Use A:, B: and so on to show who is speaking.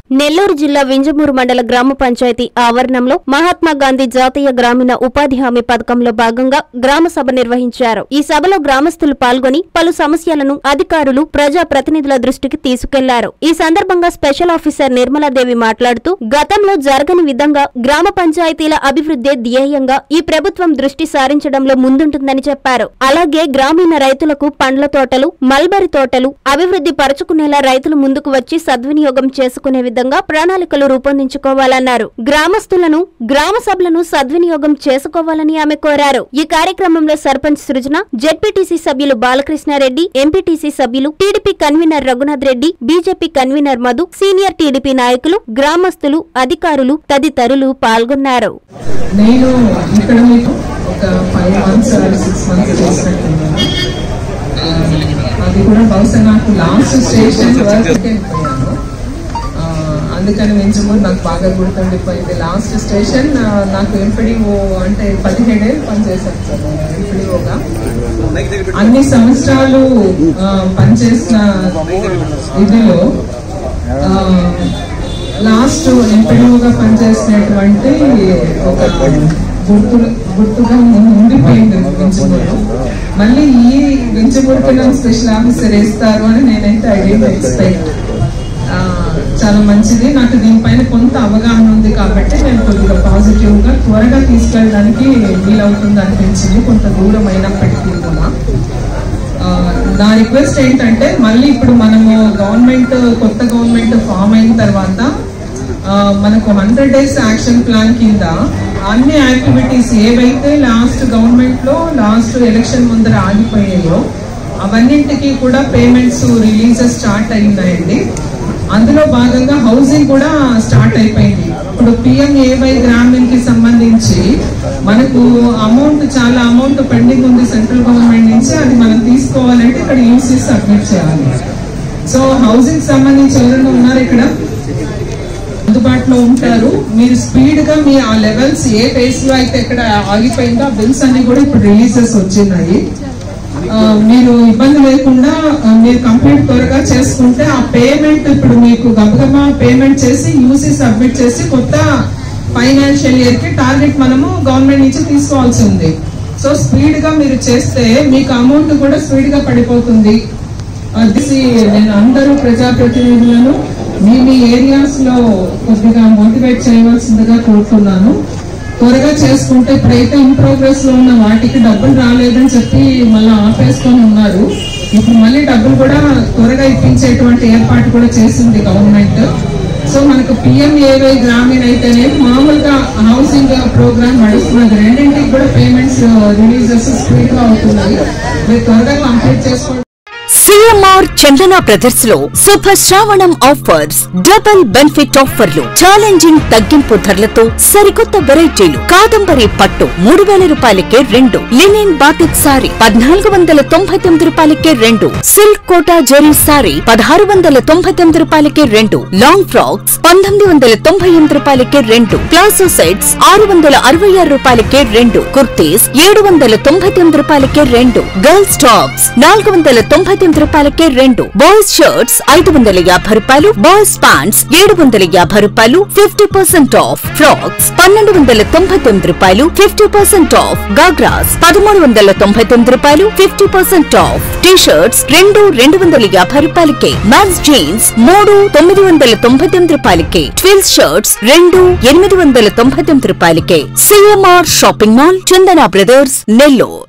A: నెల్లూరు జిల్లా వింజమూరు మండల గ్రామ పంచాయతీ ఆవరణంలో మహాత్మా గాంధీ జాతీయ గ్రామీణ ఉపాధి హామీ పథకంలో భాగంగా గ్రామ సభ నిర్వహించారు. ఈ సభలో గ్రామస్తులు పాల్గొని పలు సమస్యలను అధికారులు, ప్రజా ప్రతినిధుల దృష్టికి తీసుకెళ్లారు. ఈ సందర్భంగా స్పెషల్ ఆఫీసర్ నిర్మలాదేవి మాట్లాడుతూ, గతంలో జరగని విధంగా గ్రామ పంచాయతీల అభివృద్ధి ధ్యేయంగా ఈ ప్రభుత్వం దృష్టి సారించడంలో ముందుంటుందని చెప్పారు. అలాగే గ్రామీణ రైతులకు పండ్ల తోటలు, మల్బరీ తోటలు అభివృద్ధి పరుచుకునేలా రైతులు ముందుకు వచ్చి సద్వినియోగం చేసుకునే విధంగా ప్రణాళికలు రూపొందించుకోవాలన్నారు. గ్రామస్తులను, గ్రామ సభలను సద్వినియోగం చేసుకోవాలని ఆమె కోరారు. ఈ కార్యక్రమంలో సర్పంచ్ సృజన, జెడ్పీటీసీ సభ్యులు బాలకృష్ణారెడ్డి, ఎంపీటీసీ సభ్యులు, TDP convener Raghunath Reddy, BJP convener Madhu, senior TDP నాయకులు, గ్రామస్తులు, అధికారులు తదితరులు పాల్గొన్నారు.
B: నేను ఇక్కడ మీకు ఒక 5 months or 6 months చేసినట్టున్నాను. అది కూడా బహుశా నాకు లాస్ట్ స్టేషన్ వరకు వెళ్ళిపోయాను. అందుకని వింజమూరు నాకు బాగా గుర్తుండిపోయింది. లాస్ట్ స్టేషన్ నాకు ఎంపీడీఓ అంటే 17 ఏళ్ళు పనిచేశాను సార్ ఎంపీడీఓగా. అన్ని సంవత్సరాలు పనిచేసిన ఇదిలో లాస్ట్ ఎంపీడీఓగా పనిచేసినటువంటి ఒక గుర్తుగా ఉండిపోయింది వింజమూరు. మళ్ళీ ఈ వింజమూరుకి స్పెషల్ ఆఫీసర్ వేస్తారు అని నేనైతే ఐ డోంట్ ఎక్స్పెక్ట్. చాలా మంచిది. నాకు దీనిపైన కొంత అవగాహన ఉంది కాబట్టి నేను కొద్దిగా పాజిటివ్ గా త్వరగా తీసుకెళ్ళడానికి వీలవుతుంది అనిపించింది, కొంత దూరం అయినప్పటికీ కూడా. నా రిక్వెస్ట్ ఏంటంటే, మళ్ళీ ఇప్పుడు మనము కొత్త గవర్నమెంట్ ఫామ్ అయిన తర్వాత మనకు 100 days యాక్షన్ ప్లాన్ కింద అన్ని యాక్టివిటీస్ ఏవైతే లాస్ట్ గవర్నమెంట్ లో లాస్ట్ ఎలక్షన్ ముందర ఆగిపోయాయో అవన్నింటికి కూడా పేమెంట్స్ రిలీజెస్ స్టార్ట్ అయ్యిందండి. అందులో భాగంగా హౌసింగ్ కూడా స్టార్ట్ అయిపోయింది. ఇప్పుడు PMAY గ్రామీణ్ కి సంబంధించి మనకు చాలా అమౌంట్ పెండింగ్ ఉంది సెంట్రల్ గవర్నమెంట్ నుంచి. అది మనం తీసుకోవాలంటే ఇక్కడ యూసీ సబ్మిట్ చేయాలి. సో హౌసింగ్ సంబంధించి ఎవరైనా ఉన్నారు ఇక్కడ అందుబాటులో ఉంటారు. మీరు స్పీడ్ గా మీ ఆ లెవెల్స్ ఏ ఫేస్ లో అయితే ఎక్కడ ఆగిపోయిందో ఆ బిల్స్ అన్ని కూడా ఇప్పుడు రిలీజెస్ వచ్చినాయి. మీరు ఇబ్బంది లేకుండా మీరు కంప్లీట్ త్వరగా చేసుకుంటే ఆ పేమెంట్ ఇప్పుడు మీకు గబగబా పేమెంట్ చేసి యూసీ సబ్మిట్ చేసి కొత్త ఫైనాన్షియల్ ఇయర్ కి టార్గెట్ మనము గవర్నమెంట్ నుంచి తీసుకోవాల్సి ఉంది. సో స్పీడ్ గా మీరు చేస్తే మీకు అమౌంట్ కూడా స్పీడ్ గా పడిపోతుంది. నేను అందరూ ప్రజాప్రతినిధులను మీ ఏరియాస్ లో కొద్దిగా మోటివేట్ చేయవలసిందిగా కోరుతున్నాను. త్వరగా చేసుకుంటే ఇప్పుడైతే ఇన్ ప్రోగ్రెస్ లో ఉన్న వాటికి డబ్బులు రాలేదని చెప్పి మళ్ళీ ఆపేసుకొని ఉన్నారు. ఇప్పుడు మళ్ళీ డబ్బులు కూడా త్వరగా ఇప్పించేటువంటి ఏర్పాటు కూడా చేసింది గవర్నమెంట్. సో మనకు PMAY గ్రామీణ్ అయితేనే మామూలుగా హౌసింగ్ ప్రోగ్రామ్ నడుస్తున్నది. రెండింటికి కూడా పేమెంట్స్ రిలీజెస్ స్పీడ్ గా అవుతున్నాయి. మీరు త్వరగా కంప్లీట్ చేసుకోండి.
C: CMR చందన బ్రదర్స్ లో శుభ శ్రావణం ఆఫర్స్, డబుల్ బెనిఫిట్ ఆఫర్లు, ఛాలెంజింగ్ తగ్గింపు ధరలతో సరికొత్త వెరైటీలు. కాదంబరి పట్టు 3000 రూపాయలకే 2, లినిన్ బాటిక్ సారీ 1499 రూపాయలకే 2, సిల్క్ కోటా జెరీ సారీ 1699 రూపాయలకే 2, లాంగ్ ఫ్రాక్స్ 1998 రూపాయలకే 2, ప్లాజో సెట్స్ 666 రూపాయలకే 2, కుర్తీస్ 799 రూపాయలకే 2, గర్ల్స్ టాప్స్ 499 రూపాయలకే 2, బాయ్స్ షర్ట్స్ 550 రూపాయలు, బాయ్స్ ప్యాంట్స్ 750 రూపాయలు 50% ఆఫ్, ఫ్రాక్స్ 1299 రూపాయలు 50% ఆఫ్, గాగ్రాస్ 1399 రూపాయలు 50% ఆఫ్, టీ షర్ట్స్ 250 రూపాయలకే, మ్యాన్స్ జీన్స్ 999 రూపాయలకే, ట్విల్స్ షర్ట్స్ 899 రూపాయలకే. CMR shopping mall, Chandana brothers, Nellore.